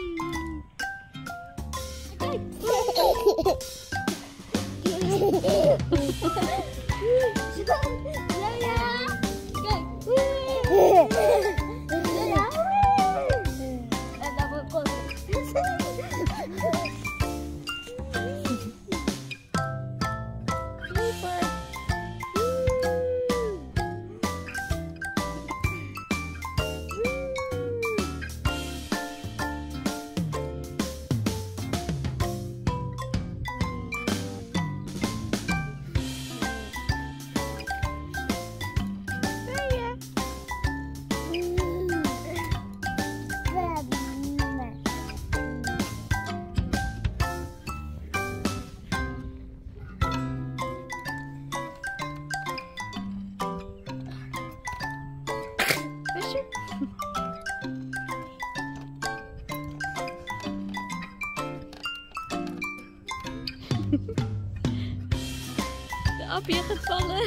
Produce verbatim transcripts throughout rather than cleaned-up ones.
De appie gaat vallen.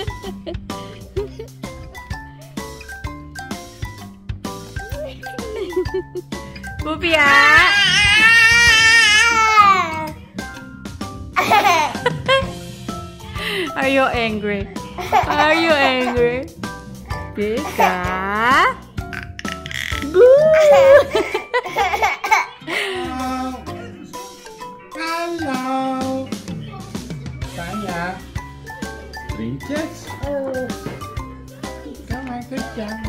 Boepia! Are you angry? Are you angry? Pika? Boo! Hallo. Tanya. Princess. Oh. Kom maar, goed job.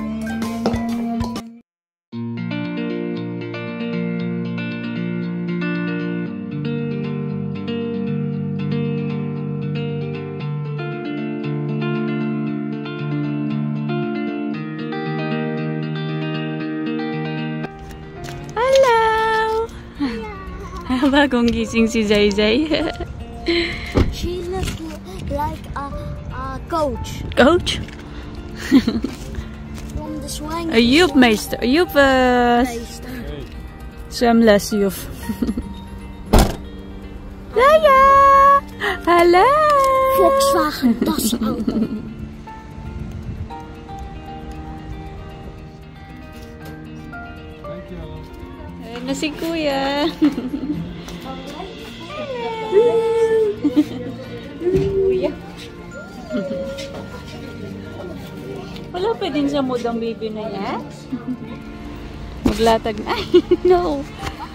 Bagong gising si Zay Zay. She looks like a, a coach. Coach? From the swine. Joep meester. Joep uh, zwemles juf. Laya! Hallo! Volkswagen dasauto. Ayan na si Kuya. Kuya. Wala pa din sa mood ang baby na yan. Maglatag na. Ay, no.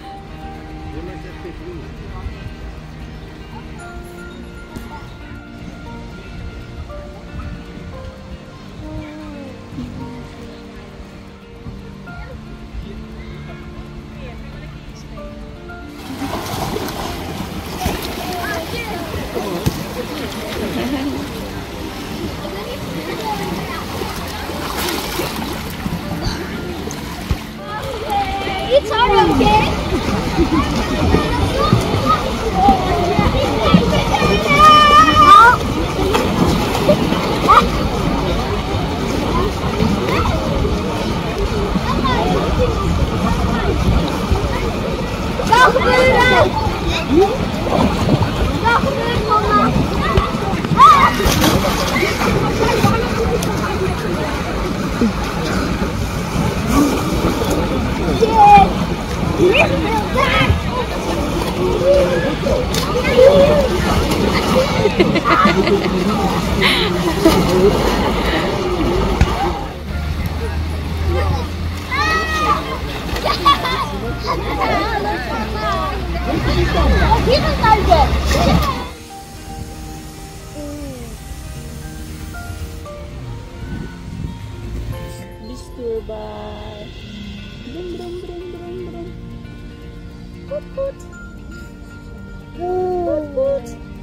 It's all okay. Dag gebeuren! Dag gebeuren, mama! Disturban. Brum brum brum brum brum. Put put. Put put.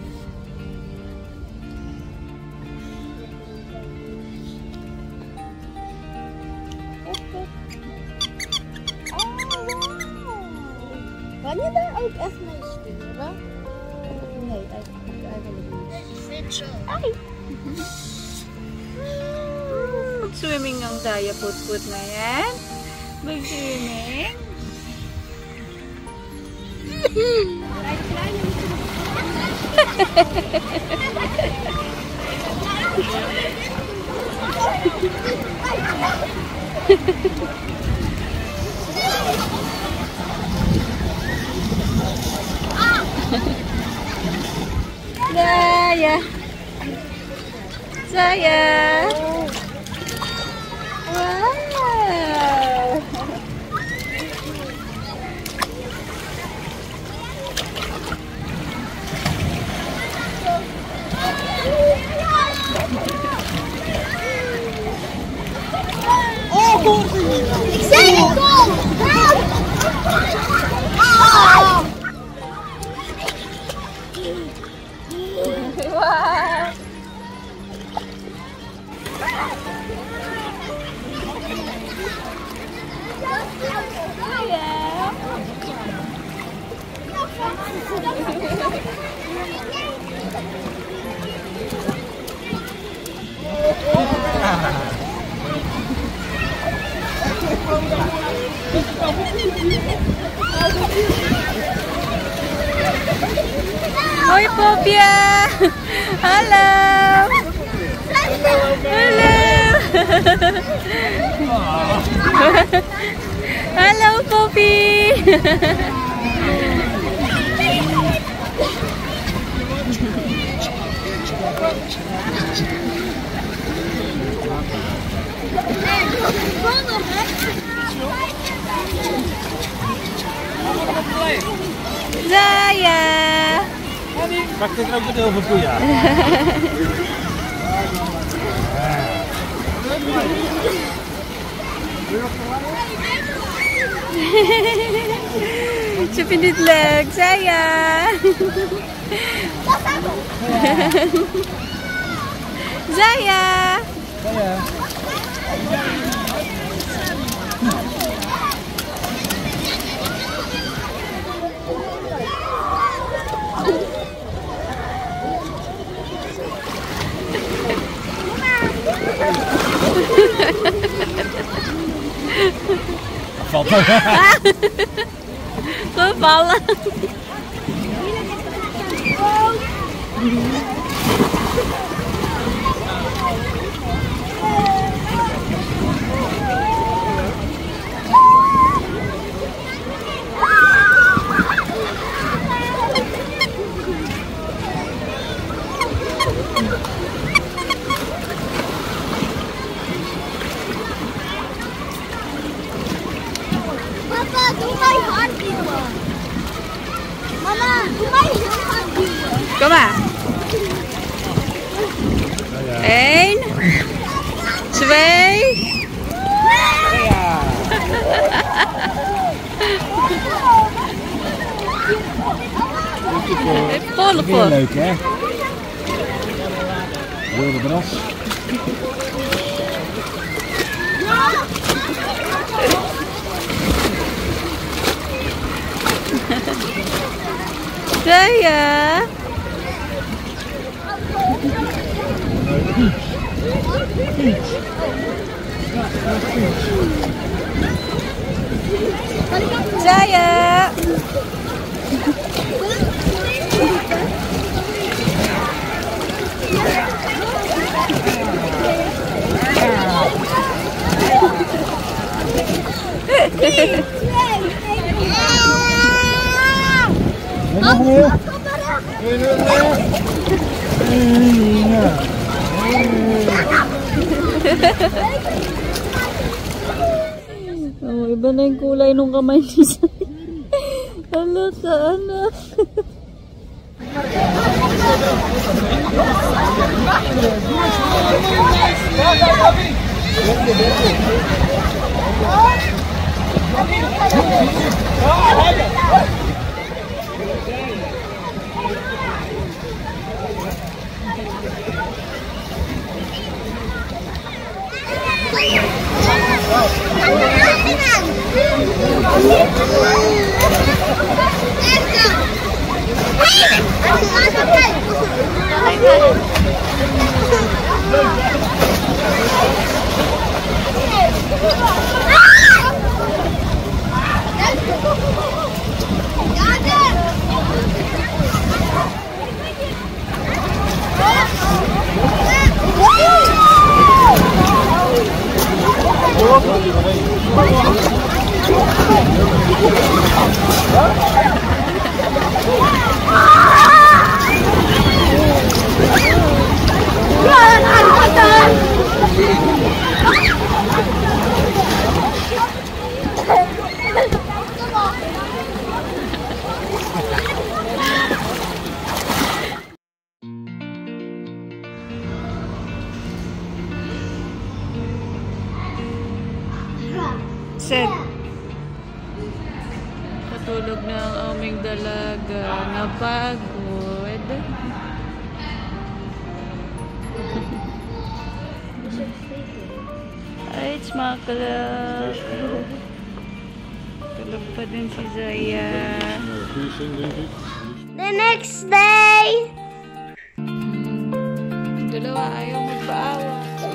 Kan je daar ook echt mee sturen? Nee, eigenlijk niet. Ai! Mag-swimming ang Daya put-put na yan. Mag-swimming. Zaya. Wow. Ik zei het al! Wow. Hoi Popje! Hallo! Hallo! Hallo Poppy! Zaya! Pak dit ook met heel veel koeien. Ze vindt dit leuk, Zaya! Zaya! Zaya. Valt ook. Gevallen. Papa, doe mij hard duwen. Mama, doe mij hard duwen. Kom maar. Eén. Twee. Ja. Volle Weer pot. leuk hè? Wilde bras. Zaya. Zaya. Nog meer? Wil je nog meer? Ja. Oh, iba na yung kulay nung kamay ni Zaya. Hala ka, anak. Run! Set. Katulog na ang aming dalaga. Napagod. Ay, it's makalog. Tulog pa din si Zaya. The next day. Dalawa ayaw magpaawa.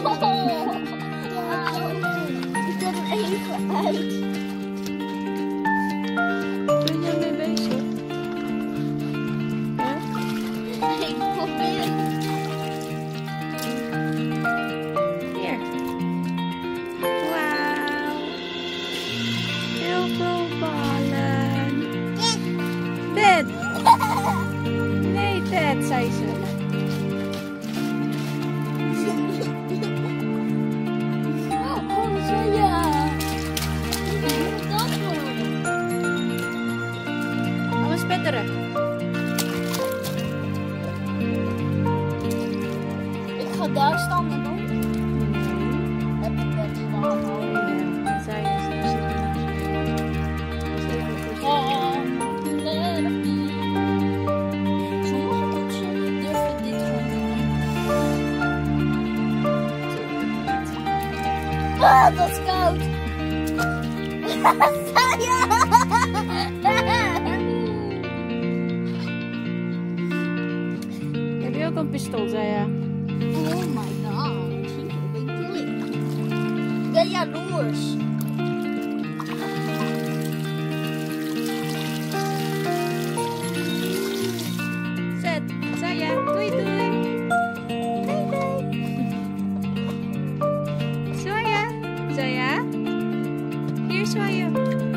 Ito ay ay. Ganyan may beso. Ha? Ay, pupil. Here. Wow. Hello, balan. Bed. Nee, Ted, zei ze. Oh, Zaya. Dat worden. Alles betere. Ik ga daar staan en dan heb ik dat gedaan. Ja, zij is er staan. Oh, therapie. Sommige mensen durven dit gewoon niet. Ah, dat is koud. Zaya. Heb je ook een pistool, Zaya? Oh my god. Ik ben jaloers. Zet, Zaya, doei doei. Doei doei. Zaya, Zaya. Hier, Zaya.